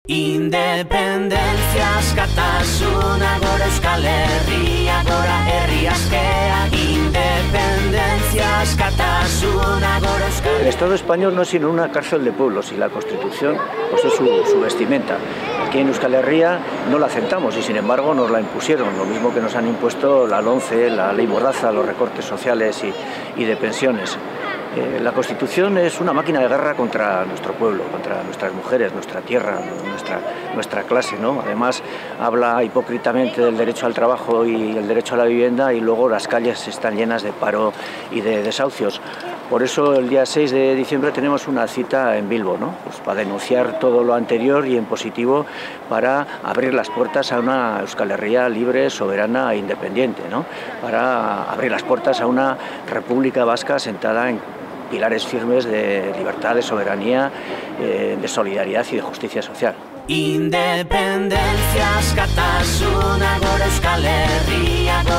Independencia askatasuna gora Euskal Herria, gora herri askea. Independencia askatasuna gora Euskal Herria. El Estado español no es sino una cárcel de pueblos y la Constitución pues es su vestimenta. Aquí en Euskal Herria no la aceptamos y sin embargo nos la impusieron, lo mismo que nos han impuesto la LOMCE, la ley Mordaza, los recortes sociales y de pensiones. La Constitución es una máquina de guerra contra nuestro pueblo, contra nuestras mujeres, nuestra tierra, nuestra clase, ¿no? Además, habla hipócritamente del derecho al trabajo y el derecho a la vivienda y luego las calles están llenas de paro y de desahucios. Por eso el día 6 de diciembre tenemos una cita en Bilbo, ¿no? Pues para denunciar todo lo anterior y en positivo para abrir las puertas a una Euskal Herria libre, soberana e independiente, ¿no? Para abrir las puertas a una República Vasca sentada en pilares firmes de libertad, de soberanía, de solidaridad y de justicia social. Independencia askatasuna gora Euskal Herria.